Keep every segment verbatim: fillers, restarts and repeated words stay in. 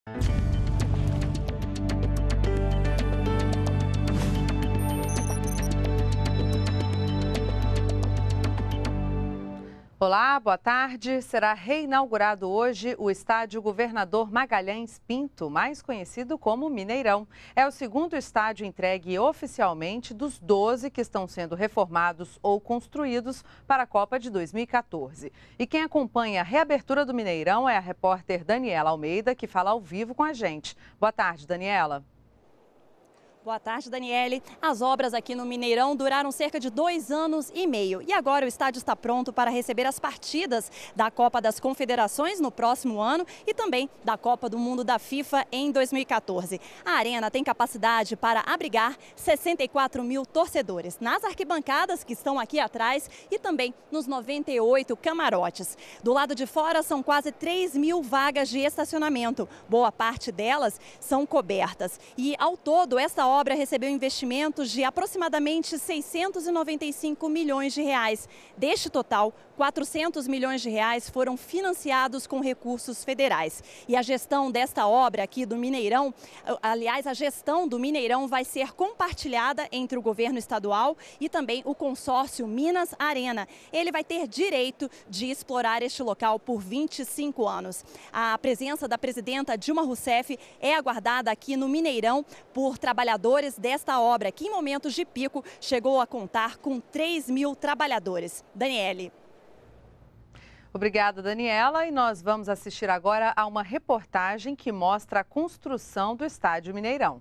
Olá, boa tarde. Será reinaugurado hoje o estádio Governador Magalhães Pinto, mais conhecido como Mineirão. É o segundo estádio entregue oficialmente dos doze que estão sendo reformados ou construídos para a Copa de dois mil e quatorze. E quem acompanha a reabertura do Mineirão é a repórter Daniela Almeida, que fala ao vivo com a gente. Boa tarde, Daniela. Boa tarde, Daniele. As obras aqui no Mineirão duraram cerca de dois anos e meio. E agora o estádio está pronto para receber as partidas da Copa das Confederações no próximo ano e também da Copa do Mundo da FIFA em dois mil e quatorze. A arena tem capacidade para abrigar sessenta e quatro mil torcedores nas arquibancadas que estão aqui atrás e também nos noventa e oito camarotes. Do lado de fora são quase três mil vagas de estacionamento. Boa parte delas são cobertas. E ao todo, esta obra A obra recebeu investimentos de aproximadamente seiscentos e noventa e cinco milhões de reais. Deste total, quatrocentos milhões de reais foram financiados com recursos federais. E a gestão desta obra aqui do Mineirão, aliás, a gestão do Mineirão vai ser compartilhada entre o governo estadual e também o consórcio Minas Arena. Ele vai ter direito de explorar este local por vinte e cinco anos. A presença da presidenta Dilma Rousseff é aguardada aqui no Mineirão por trabalhadores desta obra, que em momentos de pico chegou a contar com três mil trabalhadores. Daniele. Obrigada, Daniela. E nós vamos assistir agora a uma reportagem que mostra a construção do Estádio Mineirão.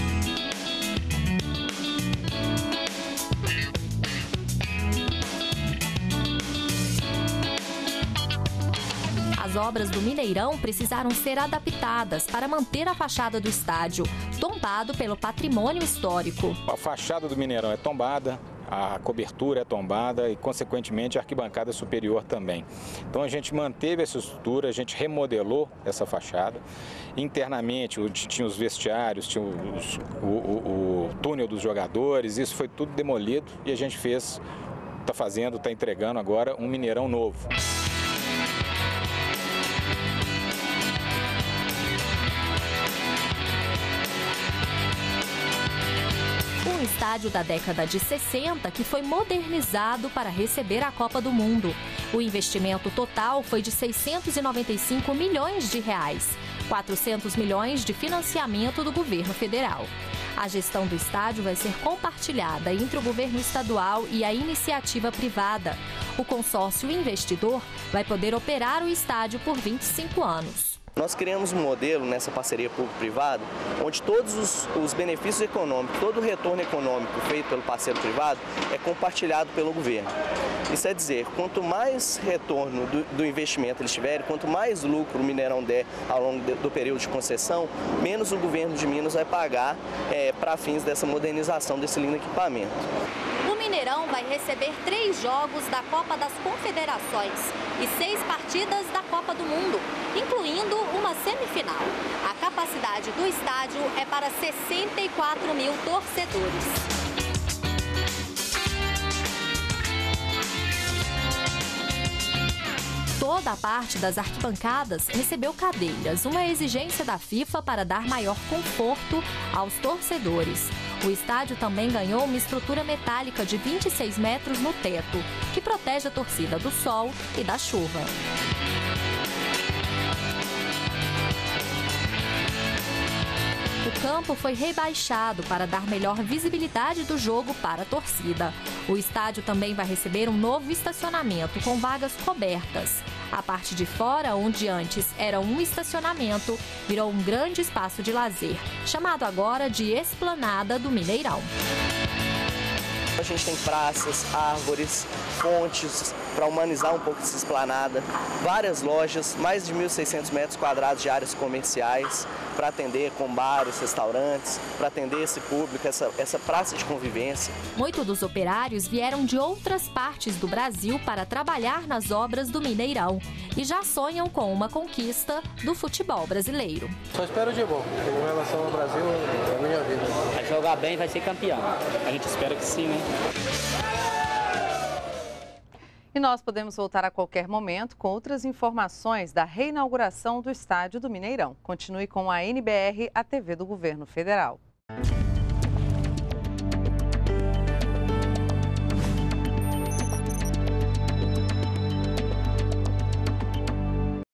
As obras do Mineirão precisaram ser adaptadas para manter a fachada do estádio, tombado pelo patrimônio histórico. A fachada do Mineirão é tombada, a cobertura é tombada e, consequentemente, a arquibancada superior também. Então, a gente manteve essa estrutura, a gente remodelou essa fachada. Internamente, tinha os vestiários, tinha os, o, o, o túnel dos jogadores, isso foi tudo demolido e a gente fez, está fazendo, está entregando agora um Mineirão novo. Um estádio da década de sessenta que foi modernizado para receber a Copa do Mundo. O investimento total foi de seiscentos e noventa e cinco milhões de reais, quatrocentos milhões de financiamento do governo federal. A gestão do estádio vai ser compartilhada entre o governo estadual e a iniciativa privada. O consórcio investidor vai poder operar o estádio por vinte e cinco anos. Nós criamos um modelo nessa parceria público-privada, onde todos os, os benefícios econômicos, todo o retorno econômico feito pelo parceiro privado é compartilhado pelo governo. Isso é dizer, quanto mais retorno do, do investimento eles tiverem, quanto mais lucro o Mineirão der ao longo de, do período de concessão, menos o governo de Minas vai pagar é, para fins dessa modernização desse lindo equipamento. O Mineirão vai receber três jogos da Copa das Confederações e seis partidas da Copa do Mundo, incluindo uma semifinal. A capacidade do estádio é para sessenta e quatro mil torcedores. Toda a parte das arquibancadas recebeu cadeiras, uma exigência da FIFA para dar maior conforto aos torcedores. O estádio também ganhou uma estrutura metálica de vinte e seis metros no teto, que protege a torcida do sol e da chuva. O campo foi rebaixado para dar melhor visibilidade do jogo para a torcida. O estádio também vai receber um novo estacionamento com vagas cobertas. A parte de fora, onde antes era um estacionamento, virou um grande espaço de lazer, chamado agora de Esplanada do Mineirão. A gente tem praças, árvores, fontes para humanizar um pouco essa esplanada, várias lojas, mais de mil e seiscentos metros quadrados de áreas comerciais para atender com bares, restaurantes, para atender esse público, essa, essa praça de convivência. Muitos dos operários vieram de outras partes do Brasil para trabalhar nas obras do Mineirão e já sonham com uma conquista do futebol brasileiro. Só espero de bom, em relação ao Brasil, é a minha vida. Vai jogar bem, vai ser campeão. A gente espera que sim, né? E nós podemos voltar a qualquer momento com outras informações da reinauguração do estádio do Mineirão. Continue com a N B R, a T V do Governo Federal.